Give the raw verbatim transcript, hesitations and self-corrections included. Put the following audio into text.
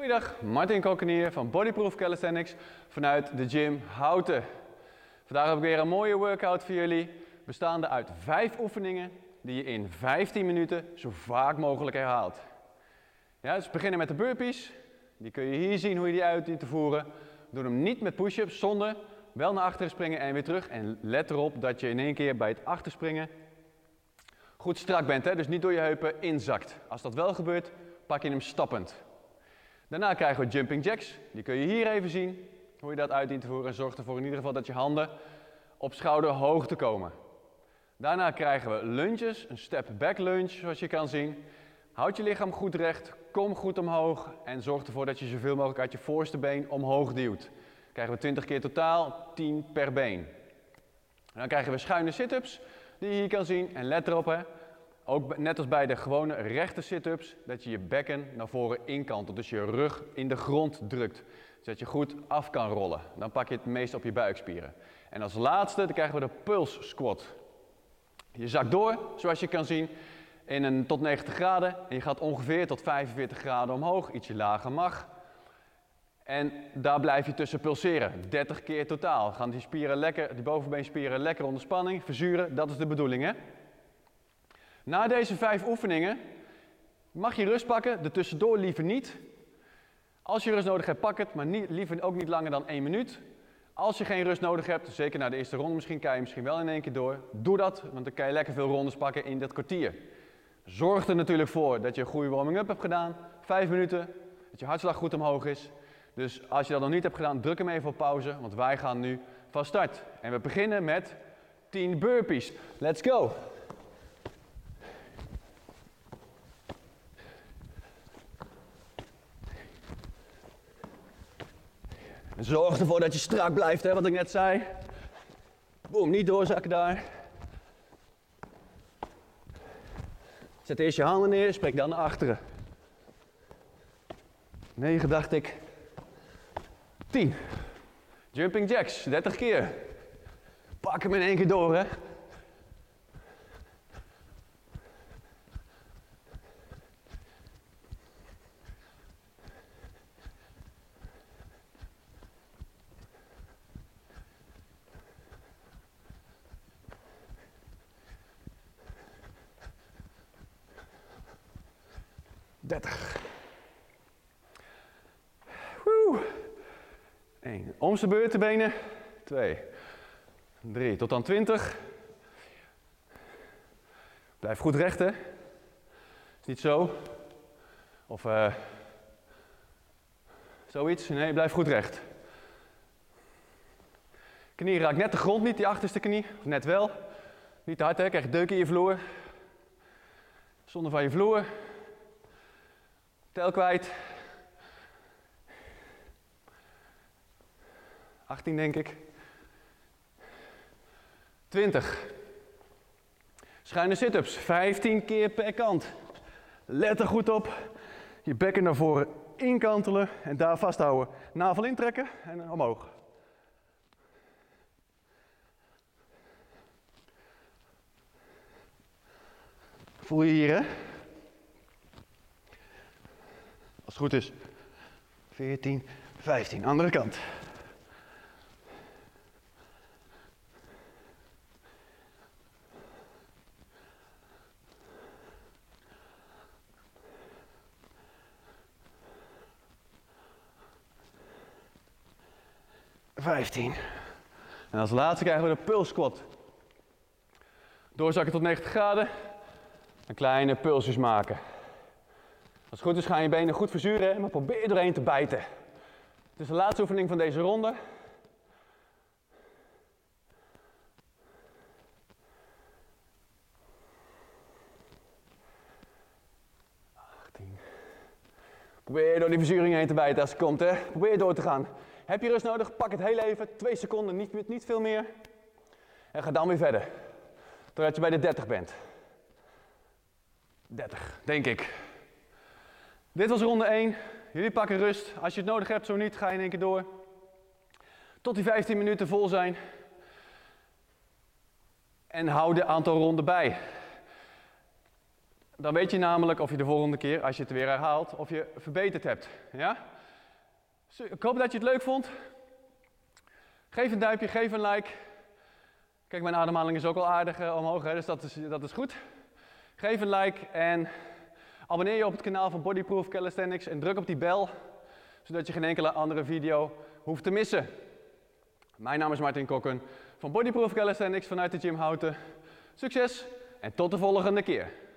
Goeiedag, Martin Kokken hier van Bodyproof Calisthenics vanuit de gym Houten. Vandaag heb ik weer een mooie workout voor jullie, bestaande uit vijf oefeningen die je in vijftien minuten zo vaak mogelijk herhaalt. Ja, dus we beginnen met de burpees. Die kun je hier zien hoe je die uit dient te voeren. Doe hem niet met push-ups, zonder wel naar achteren springen en weer terug. En let erop dat je in één keer bij het achterspringen goed strak bent, hè? Dus niet door je heupen inzakt. Als dat wel gebeurt, pak je hem stappend. Daarna krijgen we jumping jacks. Die kun je hier even zien, hoe je dat uit dient te voeren. En zorg ervoor in ieder geval dat je handen op schouderhoogte komen. Daarna krijgen we lunges, een step back lunge zoals je kan zien. Houd je lichaam goed recht, kom goed omhoog en zorg ervoor dat je zoveel mogelijk uit je voorste been omhoog duwt. Dan krijgen we twintig keer totaal, tien per been. En dan krijgen we schuine sit-ups die je hier kan zien. En let erop, hè, ook net als bij de gewone rechte sit-ups, dat je je bekken naar voren inkantelt. Dus je rug in de grond drukt, zodat je goed af kan rollen. Dan pak je het meest op je buikspieren. En als laatste dan krijgen we de pulse squat. Je zakt door, zoals je kan zien, in een tot negentig graden. En je gaat ongeveer tot vijfenveertig graden omhoog, ietsje lager mag. En daar blijf je tussen pulseren, dertig keer totaal. Gaan die, spieren lekker, die bovenbeenspieren lekker onder spanning, verzuren, dat is de bedoeling, hè? Na deze vijf oefeningen mag je rust pakken, ertussendoor liever niet. Als je rust nodig hebt, pak het, maar niet, liever ook niet langer dan één minuut. Als je geen rust nodig hebt, zeker na de eerste ronde misschien, kan je misschien wel in één keer door. Doe dat, want dan kan je lekker veel rondes pakken in dat kwartier. Zorg er natuurlijk voor dat je een goede warming-up hebt gedaan. Vijf minuten, dat je hartslag goed omhoog is. Dus als je dat nog niet hebt gedaan, druk hem even op pauze, want wij gaan nu van start. En we beginnen met tien burpees. Let's go! Zorg ervoor dat je strak blijft, hè, wat ik net zei. Boom, niet doorzakken daar. Zet eerst je handen neer, spring dan naar achteren. negen dacht ik. tien. Jumping jacks, dertig keer. Pak hem in één keer door, hè. dertig. Woe. één. Om zijn beurt de benen. twee. drie. Tot dan twintig. Blijf goed recht, hè. Is niet zo. Of uh, zoiets. Nee, blijf goed recht. Knie raakt net de grond, niet die achterste knie. Of net wel. Niet te hard, hè. Krijg je deuk in je vloer. Zonder van je vloer. Tel kwijt. achttien denk ik. twintig. Schuine sit-ups. vijftien keer per kant. Let er goed op. Je bekken naar voren inkantelen en daar vasthouden. Navel intrekken en omhoog. Voel je hier, hè? Als het goed is, veertien, vijftien, andere kant. vijftien. En als laatste krijgen we de pulse squat. Doorzakken tot negentig graden. En kleine pulsjes maken. Als het goed is, gaan je benen goed verzuren, maar probeer doorheen te bijten. Het is de laatste oefening van deze ronde. achttien. Probeer door die verzuring heen te bijten als het komt, hè. Probeer door te gaan. Heb je rust nodig, pak het heel even, twee seconden, niet, niet veel meer. En ga dan weer verder. Totdat je bij de dertig bent. dertig, denk ik. Dit was ronde één. Jullie pakken rust. Als je het nodig hebt, zo niet, ga je in één keer door. Tot die vijftien minuten vol zijn. En hou de aantal ronden bij. Dan weet je namelijk of je de volgende keer, als je het weer herhaalt, of je verbeterd hebt. Ja? Ik hoop dat je het leuk vond. Geef een duimpje, geef een like. Kijk, mijn ademhaling is ook al aardig uh, omhoog, hè, dus dat is, dat is goed. Geef een like en abonneer je op het kanaal van Bodyproof Calisthenics en druk op die bel, zodat je geen enkele andere video hoeft te missen. Mijn naam is Martin Kokken van Bodyproof Calisthenics vanuit de Gym Houten. Succes en tot de volgende keer.